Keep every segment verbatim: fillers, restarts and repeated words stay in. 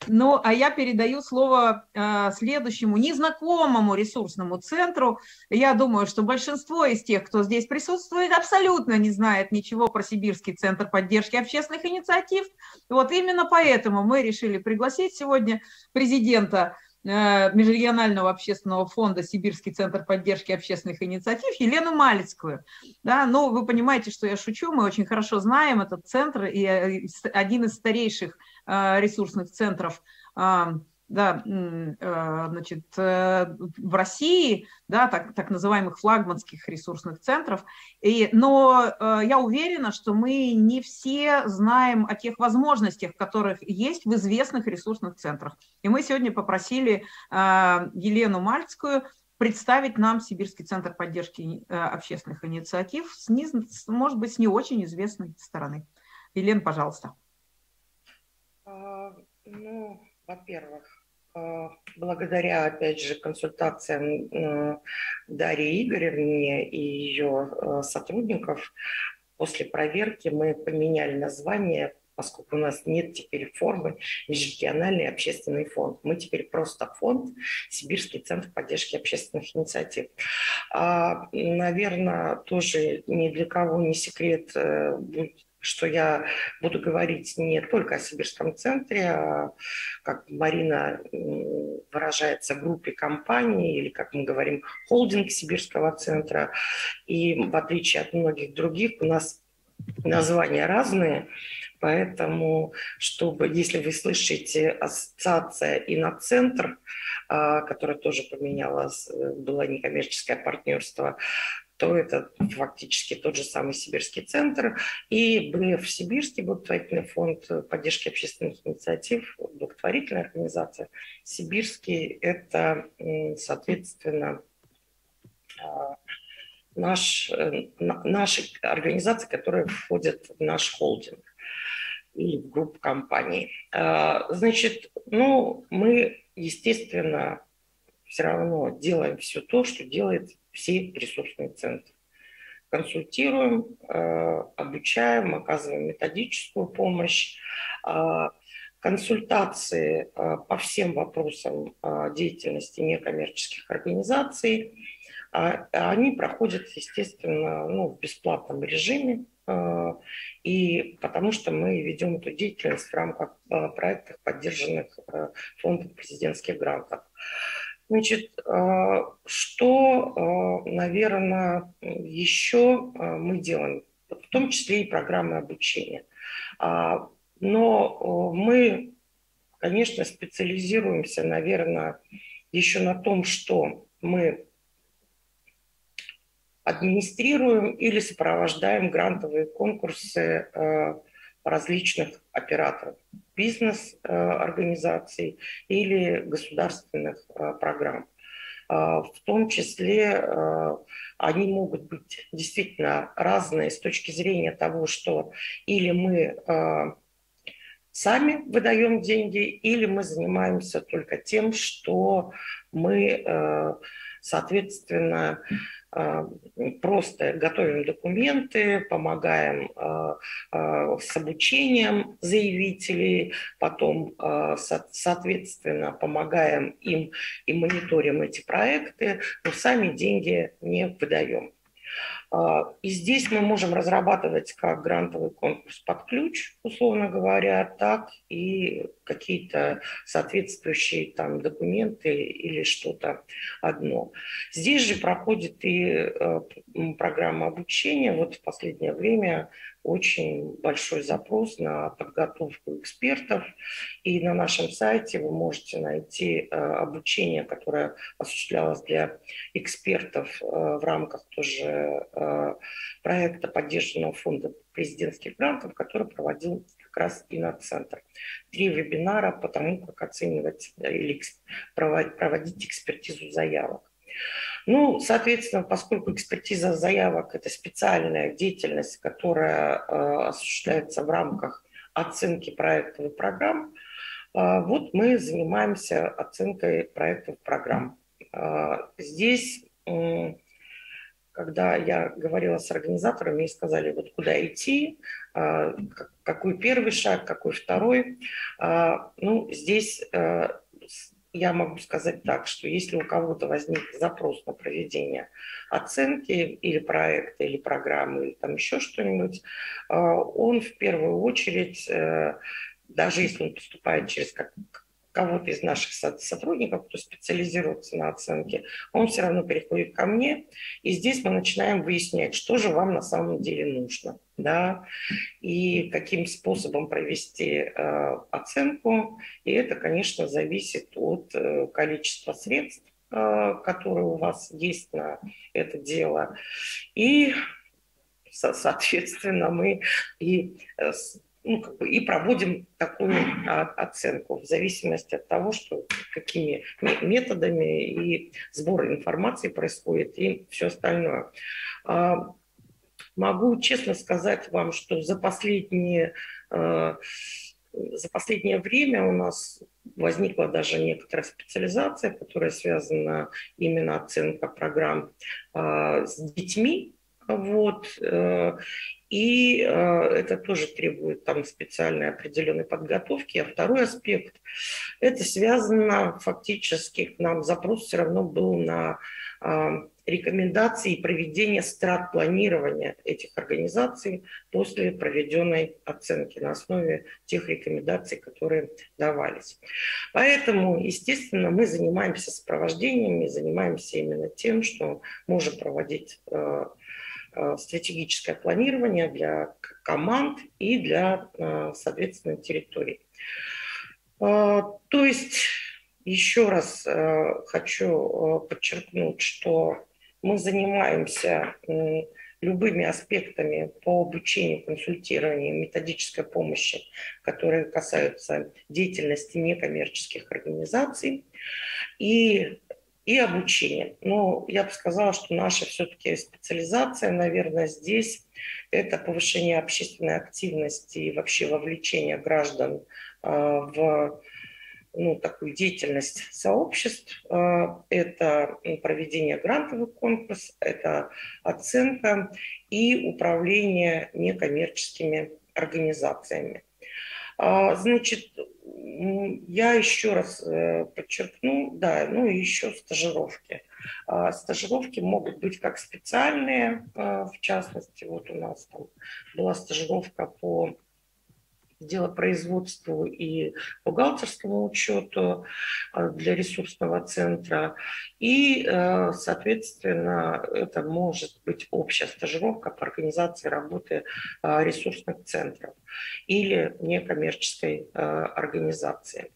Ну, а я передаю слово э, следующему незнакомому ресурсному центру. Я думаю, что большинство из тех, кто здесь присутствует, абсолютно не знает ничего про Сибирский центр поддержки общественных инициатив. Вот именно поэтому мы решили пригласить сегодня президента э, Межрегионального общественного фонда «Сибирский центр поддержки общественных инициатив» Елену Малицкую. Да, ну, вы понимаете, что я шучу, мы очень хорошо знаем этот центр, и э, один из старейших ресурсных центров, да, значит, в России, да, так, так называемых флагманских ресурсных центров. И, но я уверена, что мы не все знаем о тех возможностях, которых есть в известных ресурсных центрах. И мы сегодня попросили Елену Малицкую представить нам Сибирский центр поддержки общественных инициатив, с, не, может быть, с не очень известной стороны. Елена, пожалуйста. Ну, во-первых, благодаря, опять же, консультациям Дарьи Игоревны и ее сотрудников, после проверки мы поменяли название, поскольку у нас нет теперь формы Межрегиональный общественный фонд. Мы теперь просто фонд Сибирский центр поддержки общественных инициатив. А, наверное, тоже ни для кого не секрет будет, что я буду говорить не только о Сибирском центре, а, как Марина выражается, группе компаний, или, как мы говорим, холдинг Сибирского центра. И в отличие от многих других, у нас названия разные, поэтому, чтобы, если вы слышите ассоциация «Иноцентр», которая тоже поменялась, было некоммерческое партнерство, то это фактически тот же самый Сибирский центр. И БФ Сибирский благотворительный фонд поддержки общественных инициатив, благотворительная организация. Сибирский – это, соответственно, наш, наши организации, которые входят в наш холдинг или в группу компаний. Значит, ну, мы, естественно, все равно делаем все то, что делает все ресурсные центры. Консультируем, обучаем, оказываем методическую помощь, консультации по всем вопросам деятельности некоммерческих организаций. Они проходят, естественно, ну, в бесплатном режиме, и потому что мы ведем эту деятельность в рамках проектов, поддержанных фондом президентских грантов. Значит, что, наверное, еще мы делаем? В том числе и программы обучения. Но мы, конечно, специализируемся, наверное, еще на том, что мы администрируем или сопровождаем грантовые конкурсы различных операторов, бизнес-организаций или государственных программ. В том числе они могут быть действительно разные с точки зрения того, что или мы сами выдаем деньги, или мы занимаемся только тем, что мы, соответственно, просто готовим документы, помогаем с обучением заявителей, потом, соответственно, помогаем им и мониторим эти проекты, но сами деньги не выдаем. И здесь мы можем разрабатывать как грантовый конкурс под ключ, условно говоря, так и какие-то соответствующие там документы или что-то одно. Здесь же проходит и программа обучения. Вот в последнее время очень большой запрос на подготовку экспертов. И на нашем сайте вы можете найти обучение, которое осуществлялось для экспертов в рамках тоже проекта поддержанного фонда президентских грантов, который проводил как раз Иноцентр. Три вебинара по тому, как оценивать или проводить экспертизу заявок. Ну, соответственно, поскольку экспертиза заявок – это специальная деятельность, которая э, осуществляется в рамках оценки проектов и программ, э, вот мы занимаемся оценкой проектов и программ. Э, здесь, э, когда я говорила с организаторами и сказали, вот куда идти, какой первый шаг, какой второй. Ну, здесь я могу сказать так, что если у кого-то возник запрос на проведение оценки или проекта, или программы, или там еще что-нибудь, он в первую очередь, даже если он поступает через как кого-то из наших сотрудников, кто специализируется на оценке, он все равно переходит ко мне, и здесь мы начинаем выяснять, что же вам на самом деле нужно, да, и каким способом провести э, оценку. И это, конечно, зависит от э, количества средств, э, которые у вас есть на это дело. И, со соответственно, мы и э, Ну, как бы и проводим такую а, оценку в зависимости от того, что, какими методами и сбор информации происходит и все остальное. А, могу честно сказать вам, что за последние, а, за последнее время у нас возникла даже некоторая специализация, которая связана именно оценка программ а, с детьми. Вот, и э, это тоже требует там специальной определенной подготовки. А второй аспект, это связано фактически, к нам запрос все равно был на э, рекомендации и проведение страт-планирования этих организаций после проведенной оценки на основе тех рекомендаций, которые давались. Поэтому, естественно, мы занимаемся сопровождением, занимаемся именно тем, что можем проводить э, стратегическое планирование для команд и для, соответственно, территорий. То есть, еще раз хочу подчеркнуть, что мы занимаемся любыми аспектами по обучению, консультированию, методической помощи, которые касаются деятельности некоммерческих организаций. И и обучение. Но я бы сказала, что наша все-таки специализация, наверное, здесь это повышение общественной активности и вообще вовлечение граждан э, в ну, такую деятельность сообществ. Э, это проведение грантовых конкурсов, это оценка и управление некоммерческими организациями. Значит, я еще раз подчеркну, да, ну и еще стажировки. Стажировки могут быть как специальные, в частности, вот у нас там была стажировка по делопроизводству и бухгалтерскому учету для ресурсного центра. И, соответственно, это может быть общая стажировка по организации работы ресурсных центров или некоммерческой организации.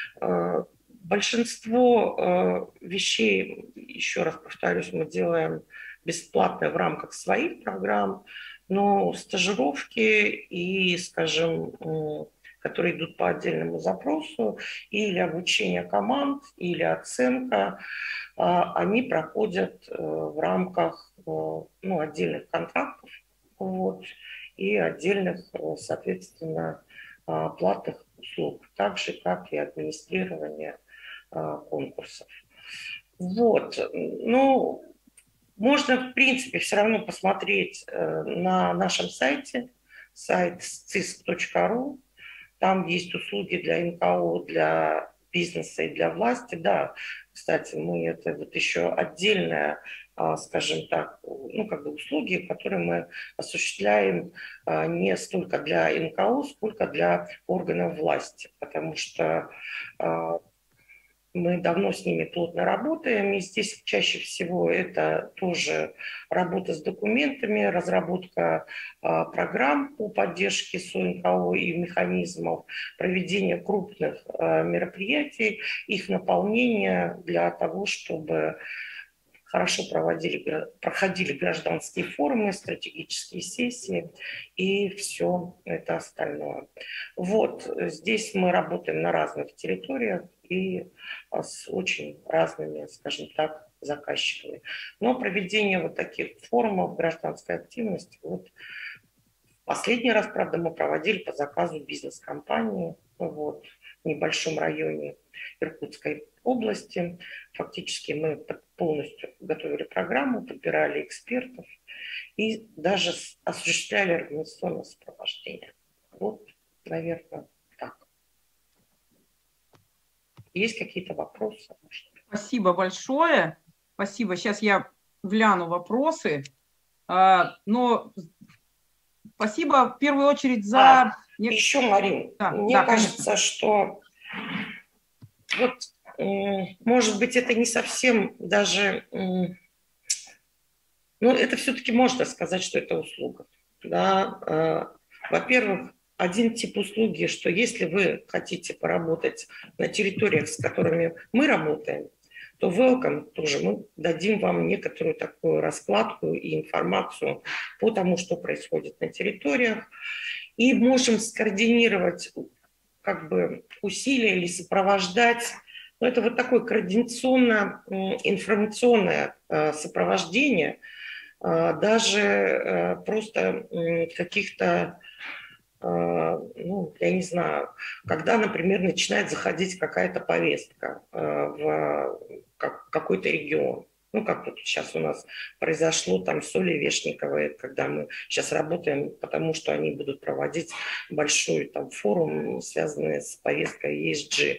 Большинство вещей, еще раз повторюсь, мы делаем бесплатно в рамках своих программ, но стажировки и, скажем, которые идут по отдельному запросу, или обучение команд, или оценка, они проходят в рамках ну, отдельных контрактов вот, и отдельных, соответственно, платных услуг, так же, как и администрирование конкурсов. Вот, ну, можно, в принципе, все равно посмотреть на нашем сайте, сайт циск точка ру. Там есть услуги для эн ка о, для бизнеса и для власти. Да, кстати, мы это вот еще отдельная, скажем так, ну, как бы услуги, которые мы осуществляем не столько для эн ка о, сколько для органов власти, потому что мы давно с ними плотно работаем, и здесь чаще всего это тоже работа с документами, разработка а, программ по поддержке эс о эн ка о и механизмов, проведение крупных а, мероприятий, их наполнение для того, чтобы хорошо проводили, проходили гражданские форумы, стратегические сессии и все это остальное. Вот здесь мы работаем на разных территориях и с очень разными, скажем так, заказчиками. Но проведение вот таких форумов гражданской активности, вот последний раз, правда, мы проводили по заказу бизнес-компании. Вот. небольшом районе Иркутской области. Фактически мы полностью готовили программу, подбирали экспертов и даже осуществляли организационное сопровождение. Вот, наверное, так. Есть какие-то вопросы? Спасибо большое. Спасибо. Сейчас я гляну вопросы. Но спасибо в первую очередь за... А, еще, Марин, да, мне да, кажется, конечно. что вот, может быть, это не совсем даже... Ну, это все-таки можно сказать, что это услуга. Да? Во-первых, один тип услуги, что если вы хотите поработать на территориях, с которыми мы работаем, то welcome тоже мы дадим вам некоторую такую раскладку и информацию по тому, что происходит на территориях, и можем скоординировать как бы усилия или сопровождать. Но это вот такое координационно-информационное сопровождение, даже просто каких-то, ну, я не знаю, когда, например, начинает заходить какая-то повестка в какой-то регион. Ну, как вот сейчас у нас произошло там с Олей Вешниковой, когда мы сейчас работаем, потому что они будут проводить большой там форум, связанный с повесткой и эс джи.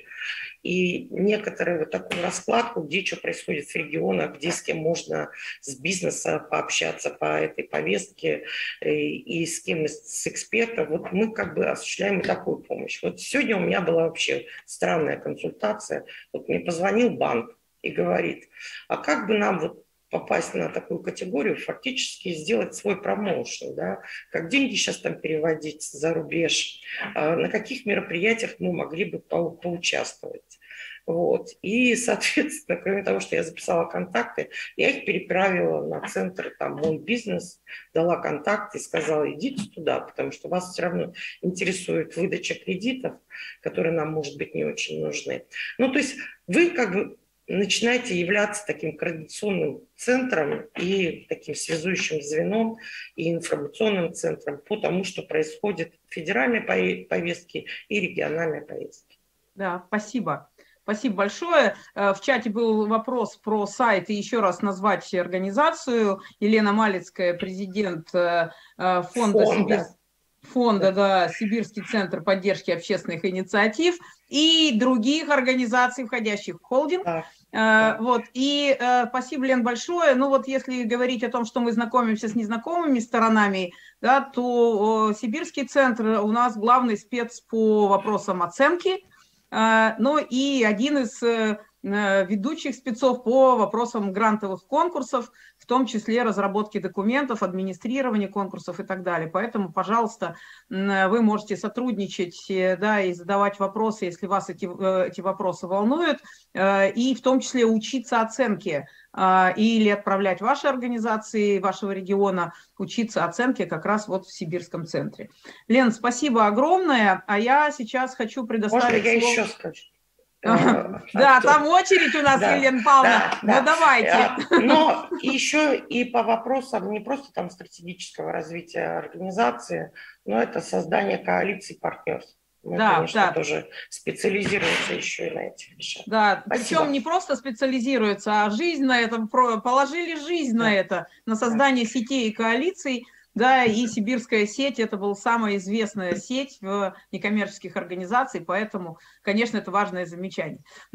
И некоторые вот такую раскладку, где что происходит в регионах, где с кем можно с бизнеса пообщаться по этой повестке и, и с кем с экспертом, вот мы как бы осуществляем и такую помощь. Вот сегодня у меня была вообще странная консультация. Вот мне позвонил банк и говорит, а как бы нам вот попасть на такую категорию, фактически сделать свой промоушен, да, как деньги сейчас там переводить за рубеж, на каких мероприятиях мы могли бы по поучаствовать. Вот. И, соответственно, кроме того, что я записала контакты, я их переправила на центр там, «Мой бизнес», дала контакты и сказала, идите туда, потому что вас все равно интересует выдача кредитов, которые нам, может быть, не очень нужны. Ну, то есть вы как бы начинаете являться таким координационным центром и таким связующим звеном и информационным центром по тому, что происходит в федеральной повестке и региональной повестке. Да, спасибо. Спасибо большое. В чате был вопрос про сайт и еще раз назвать организацию. Елена Малицкая, президент фонда, фонда. Сибирь... фонда да, Сибирский центр поддержки общественных инициатив и других организаций, входящих в холдинг. Да. Да. Вот. И э, спасибо, Лен, большое. Ну вот если говорить о том, что мы знакомимся с незнакомыми сторонами, да, то э, Сибирский центр у нас главный спец по вопросам оценки, э, ну и один из э, ведущих спецов по вопросам грантовых конкурсов, в том числе разработки документов, администрирования конкурсов и так далее. Поэтому, пожалуйста, вы можете сотрудничать, да, и задавать вопросы, если вас эти, эти вопросы волнуют, и в том числе учиться оценке или отправлять ваши организации вашего региона учиться оценке как раз вот в Сибирском центре. Лен, спасибо огромное, а я сейчас хочу предоставить... Можно я слово... еще скажу? Да, там очередь у нас, да, Елена Павловна, да, ну да. Давайте. Но еще и по вопросам не просто там стратегического развития организации, но это создание коалиций партнерств. Мы, да, конечно, да. тоже специализируемся еще и на этих вещах. Да, спасибо. Причем не просто специализируются, а жизнь на это, положили жизнь да. на это, на создание да. сетей и коалиций. Да, и Сибирская сеть, это была самая известная сеть в некоммерческих организаций, поэтому, конечно, это важное замечание.